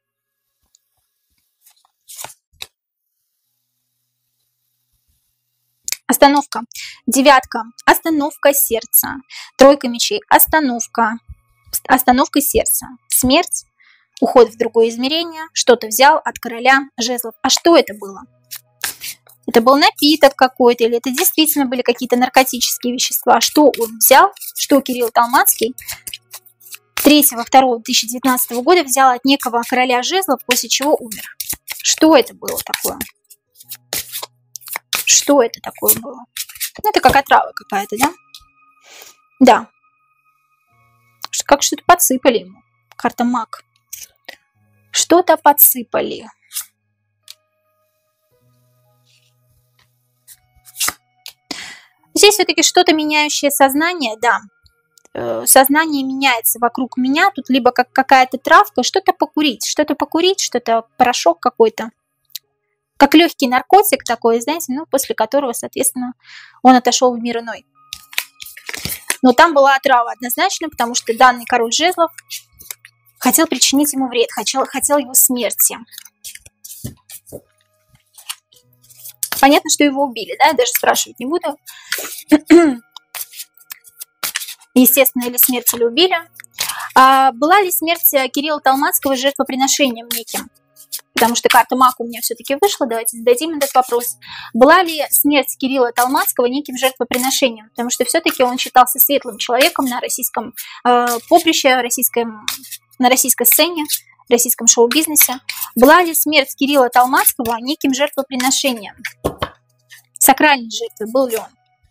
S1: Остановка. Девятка. Остановка сердца. Тройка мечей. Остановка. Остановка сердца. Смерть. Уход в другое измерение, что-то взял от короля жезлов. А что это было? Это был напиток какой-то, или это действительно были какие-то наркотические вещества? Что он взял, что Кирилл Толмацкий 3.2.2019 года взял от некого короля жезлов, после чего умер? Что это было такое? Что это такое было? Это как отрава какая-то, да? Да. Как что-то подсыпали ему. Карта маг. Что-то подсыпали. Здесь все-таки что-то меняющее сознание, да. Сознание меняется вокруг меня. Тут либо как какая-то травка, что-то покурить, что-то порошок какой-то. Как легкий наркотик такой, знаете, ну, после которого, соответственно, он отошел в мир иной. Но там была отрава однозначно, потому что данный король жезлов хотел причинить ему вред, хотел его смерти. Понятно, что его убили, да, я даже спрашивать не буду. Естественно, или смерть, или убили. Была ли смерть Кирилла Толмацкого жертвоприношением неким? Потому что карта маг у меня все-таки вышла, давайте зададим этот вопрос. Была ли смерть Кирилла Толмацкого неким жертвоприношением? Потому что все-таки он считался светлым человеком на российском поприще, на российской сцене, в российском шоу-бизнесе. Была ли смерть Кирилла Толмацкого неким жертвоприношением? Сакральной жертвой был ли он?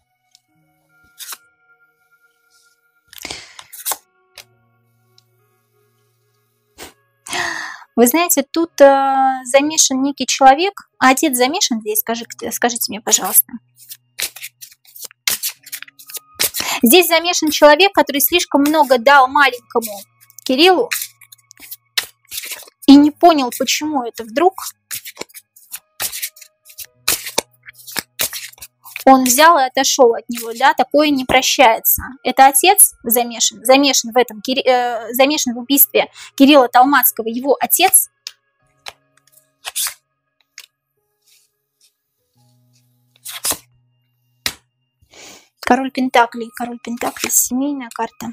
S1: Вы знаете, тут замешан некий человек, а отец замешан здесь, скажите мне, пожалуйста. Здесь замешан человек, который слишком много дал маленькому Кириллу и не понял, почему это вдруг он взял и отошел от него, да, такое не прощается. Это отец замешан в этом, замешан в убийстве Кирилла Толмацкого, его отец. Король Пентаклей, семейная карта.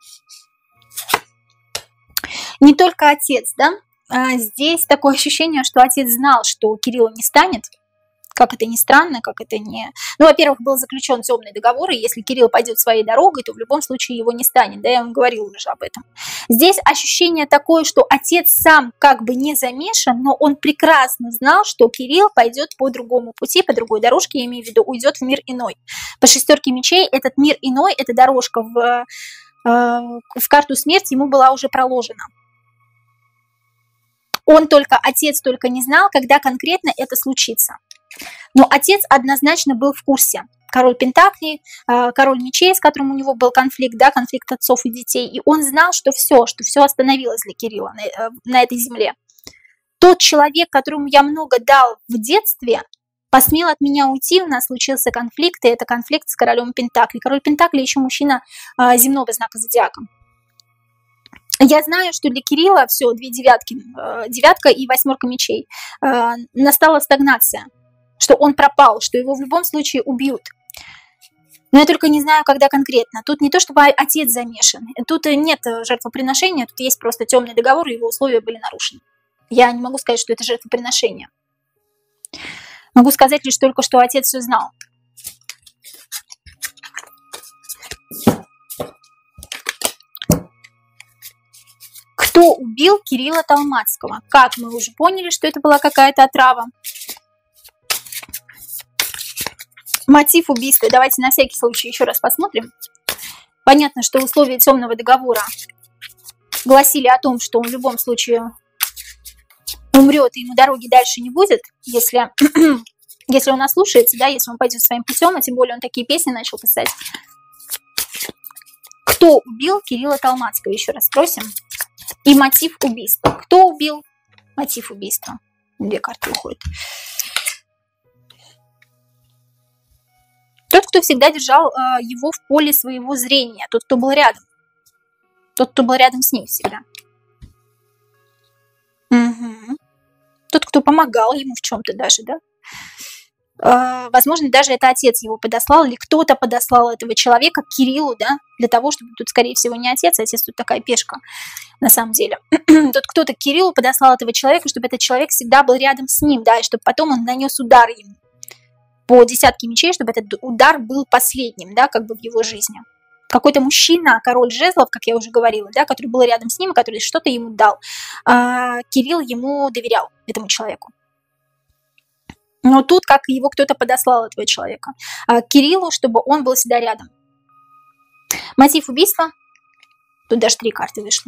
S1: Не только отец, да, здесь такое ощущение, что отец знал, что Кирилла не станет. Как это ни странно, как это не... Ну, во-первых, был заключен темный договор, и если Кирилл пойдет своей дорогой, то в любом случае его не станет. Да, я вам говорила уже об этом. Здесь ощущение такое, что отец сам как бы не замешан, но он прекрасно знал, что Кирилл пойдет по другому пути, по другой дорожке, я имею в виду, уйдет в мир иной. По шестерке мечей этот мир иной, эта дорожка в карту смерти ему была уже проложена. Отец только не знал, когда конкретно это случится. Но отец однозначно был в курсе. Король Пентаклей, король мечей, с которым у него был конфликт, да, конфликт отцов и детей. И он знал, что все остановилось для Кирилла на этой земле. Тот человек, которому я много дал в детстве, посмел от меня уйти, у нас случился конфликт, и это конфликт с королем Пентаклей. Король Пентаклей еще мужчина земного знака зодиака. Я знаю, что для Кирилла все, две девятки, девятка и восьмерка мечей, настала стагнация, что он пропал, что его в любом случае убьют. Но я только не знаю, когда конкретно. Тут не то, чтобы отец замешан, тут нет жертвоприношения, тут есть просто темный договор, и его условия были нарушены. Я не могу сказать, что это жертвоприношение. Могу сказать лишь только, что отец все знал. Кто убил Кирилла Толмацкого? Как мы уже поняли, что это была какая-то отрава. Мотив убийства. Давайте на всякий случай еще раз посмотрим. Понятно, что условия темного договора гласили о том, что он в любом случае умрет, и ему дороги дальше не будет, если он ослушается, да, если он пойдет своим путем, а тем более он такие песни начал писать. Кто убил Кирилла Толмацкого? Еще раз спросим. И мотив убийства. Кто убил? Мотив убийства. Две карты уходят. Тот, кто всегда держал его в поле своего зрения. Тот, кто был рядом. Тот, кто был рядом с ним всегда. Угу. Тот, кто помогал ему в чем-то даже, да? Возможно, даже это отец его подослал, или кто-то подослал этого человека к Кириллу, да, для того, чтобы тут, скорее всего, не отец, отец тут такая пешка, на самом деле. Тут кто-то к Кириллу подослал этого человека, чтобы этот человек всегда был рядом с ним, да, и чтобы потом он нанес удар ему по десятке мечей, чтобы этот удар был последним, да, как бы в его жизни. Какой-то мужчина, король жезлов, как я уже говорила, да, который был рядом с ним, который что-то ему дал. Кирилл ему доверял, этому человеку. Но тут как его кто-то подослал, этого человека, к Кириллу, чтобы он был всегда рядом. Мотив убийства. Тут даже 3 карты вышло.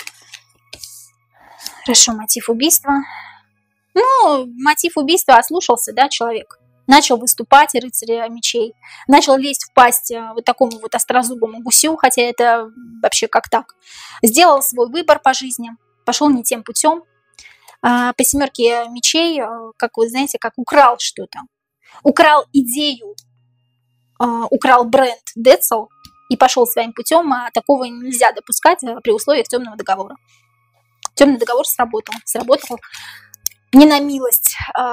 S1: Хорошо, мотив убийства. Ну, мотив убийства ослушался, да, человек. Начал выступать, рыцарь мечей. Начал лезть в пасть вот такому вот острозубому гусю, хотя это вообще как так. Сделал свой выбор по жизни, пошел не тем путем. По 7 мечей, как вы знаете, как украл что-то. Украл идею, украл бренд Децл и пошел своим путем, а такого нельзя допускать при условиях темного договора. Темный договор сработал. Сработал не на милость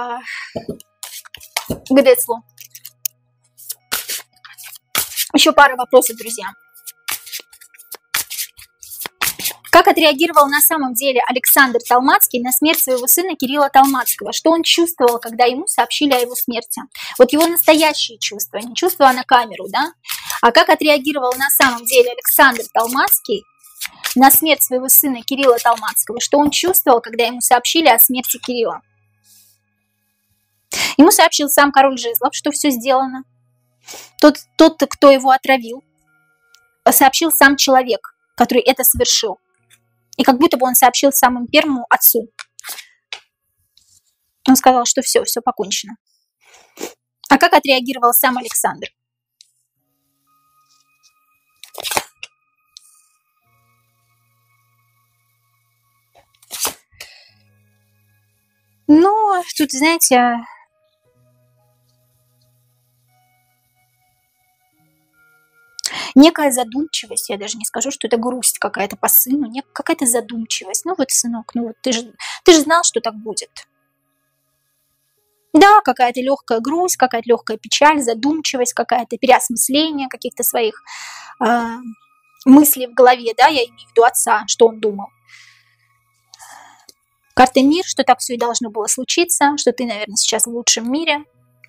S1: к Децлу. Еще пара вопросов, друзья. Как отреагировал на самом деле Александр Толмацкий на смерть своего сына Кирилла Толмацкого? Что он чувствовал, когда ему сообщили о его смерти? Вот его настоящие чувства, не чувства на камеру, да? А как отреагировал на самом деле Александр Толмацкий на смерть своего сына Кирилла Толмацкого? Что он чувствовал, когда ему сообщили о смерти Кирилла? Ему сообщил сам король жезлов, что все сделано. Тот, кто его отравил, сообщил сам человек, который это совершил. И как будто бы он сообщил самому первому отцу. Он сказал, что все покончено. А как отреагировал сам Александр? Ну, тут, знаете, некая задумчивость, я даже не скажу, что это грусть какая-то по сыну, какая-то задумчивость. Ну вот, сынок, ну вот ты же знал, что так будет. Да, какая-то легкая грусть, какая-то легкая печаль, задумчивость, какое-то переосмысление каких-то своих мыслей в голове, да, я имею в виду отца, что он думал. Карта мир, что так все и должно было случиться, что ты, наверное, сейчас в лучшем мире.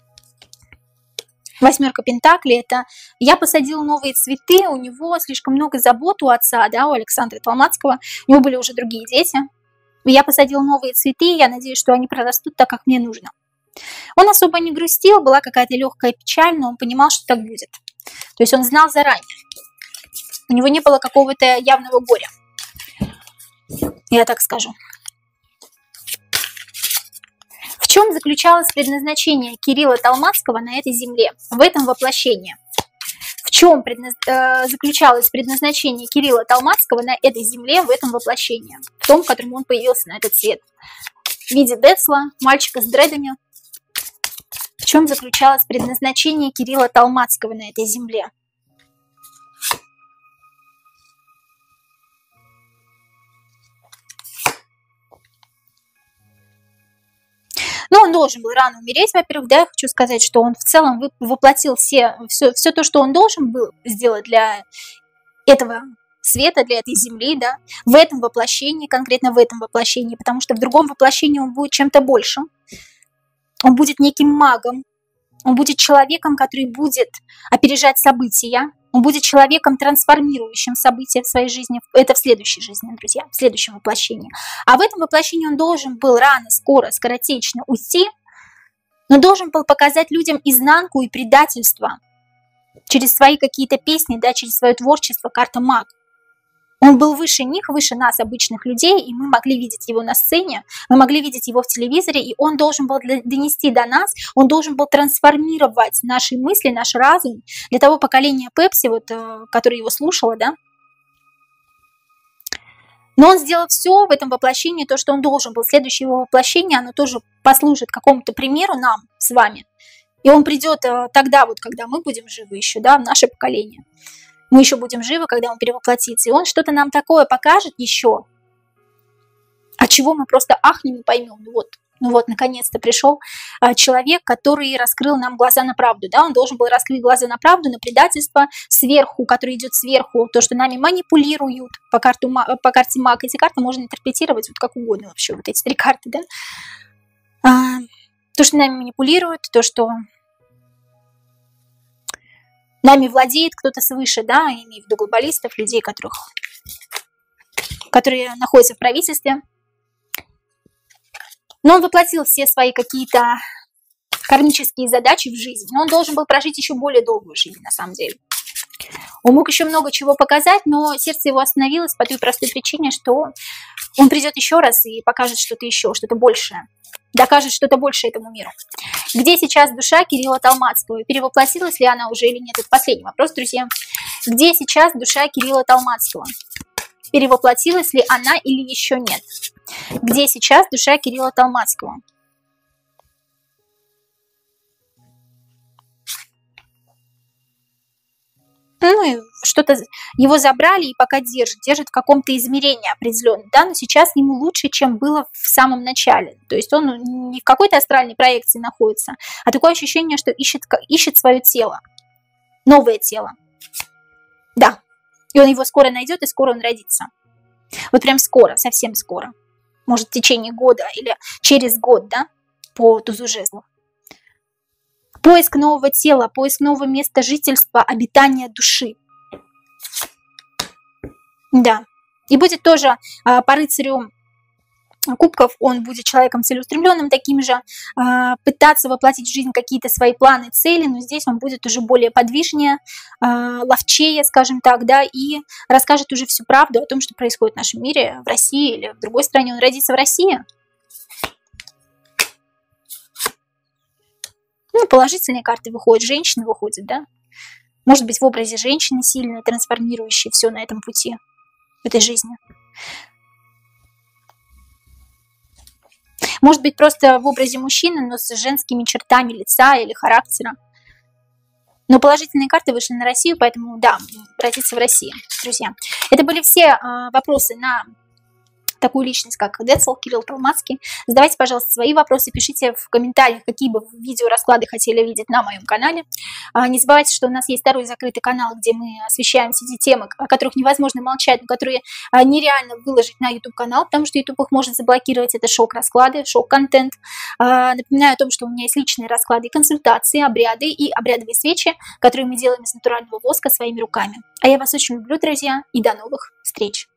S1: 8 пентаклей, это я посадил новые цветы, у него слишком много забот у отца, да, у Александра Толмацкого, у него были уже другие дети. Я посадил новые цветы, я надеюсь, что они прорастут так, как мне нужно. Он особо не грустил, была какая-то легкая печаль, но он понимал, что так будет. То есть он знал заранее. У него не было какого-то явного горя. Я так скажу. В чем заключалось предназначение Кирилла Толмацкого на этой земле, в этом воплощении? В чем заключалось предназначение Кирилла Толмацкого на этой земле, в этом воплощении? В том, в котором он появился на этот свет. В виде Децла, мальчика с дредами. В чем заключалось предназначение Кирилла Толмацкого на этой земле? Но он должен был рано умереть, во-первых, да, я хочу сказать, что он в целом воплотил все то, что он должен был сделать для этого света, для этой земли, да, в этом воплощении, конкретно в этом воплощении, потому что в другом воплощении он будет чем-то большим, он будет неким магом, он будет человеком, который будет опережать события, он будет человеком, трансформирующим события в своей жизни. Это в следующей жизни, друзья, в следующем воплощении. А в этом воплощении он должен был рано, скоро, скоротечно уйти, но должен был показать людям изнанку и предательство через свои какие-то песни, да, через свое творчество, карта маг. Он был выше них, выше нас, обычных людей, и мы могли видеть его на сцене, мы могли видеть его в телевизоре, и он должен был донести до нас, он должен был трансформировать наши мысли, наш разум для того поколения Пепси, вот, которое его слушало, да. Но он сделал все в этом воплощении, то, что он должен был. Следующее его воплощение, оно тоже послужит какому-то примеру нам с вами. И он придет тогда, вот, когда мы будем живы еще, да, в наше поколение. Мы еще будем живы, когда он перевоплотится. И он что-то нам такое покажет еще, от чего мы просто ахнем и поймем. Ну вот, наконец-то пришел человек, который раскрыл нам глаза на правду. Да? Он должен был раскрыть глаза на правду, на предательство сверху, которое идет сверху, то, что нами манипулируют по карте маг. Эти карты можно интерпретировать вот как угодно вообще, вот эти 3 карты. Да? То, что нами манипулируют, то, что нами владеет кто-то свыше, да, имею в виду глобалистов, людей, которые находятся в правительстве. Но он воплотил все свои какие-то кармические задачи в жизнь. Но он должен был прожить еще более долгую жизнь, на самом деле. Он мог еще много чего показать, но сердце его остановилось по той простой причине, что он придет еще раз и покажет что-то еще, что-то большее. Докажет что-то большее этому миру. Где сейчас душа Кирилла Толмацкого? Перевоплотилась ли она уже или нет? Это последний вопрос, друзья. Где сейчас душа Кирилла Толмацкого? Перевоплотилась ли она или еще нет? Где сейчас душа Кирилла Толмацкого? Ну и что-то его забрали и пока держит в каком-то измерении определенном, да, но сейчас ему лучше, чем было в самом начале. То есть он не в какой-то астральной проекции находится, а такое ощущение, что ищет свое тело, новое тело. Да, и он его скоро найдет, и скоро он родится. Вот прям скоро, совсем скоро. Может, в течение года или через год, да, по тузу жезлов. Поиск нового тела, поиск нового места жительства, обитания души. Да. И будет тоже по рыцарю кубков, он будет человеком целеустремленным, таким же, пытаться воплотить в жизнь какие-то свои планы, цели, но здесь он будет уже более подвижнее, ловчее, скажем так, да, и расскажет уже всю правду о том, что происходит в нашем мире, в России или в другой стране. Он родится в России. Ну, положительные карты выходят, женщины выходят, да. Может быть, в образе женщины сильной, трансформирующей все на этом пути, в этой жизни. Может быть, просто в образе мужчины, но с женскими чертами лица или характера. Но положительные карты вышли на Россию, поэтому, да, родиться в России, друзья. Это были все вопросы на такую личность, как Децл, Кирилл Толмацкий. Задавайте, пожалуйста, свои вопросы, пишите в комментариях, какие бы видеорасклады хотели видеть на моем канале. Не забывайте, что у нас есть второй закрытый канал, где мы освещаем все эти темы, о которых невозможно молчать, но которые нереально выложить на YouTube-канал, потому что YouTube их может заблокировать. Это шок-расклады, шок-контент. Напоминаю о том, что у меня есть личные расклады и консультации, обряды и обрядовые свечи, которые мы делаем из натурального воска своими руками. А я вас очень люблю, друзья, и до новых встреч!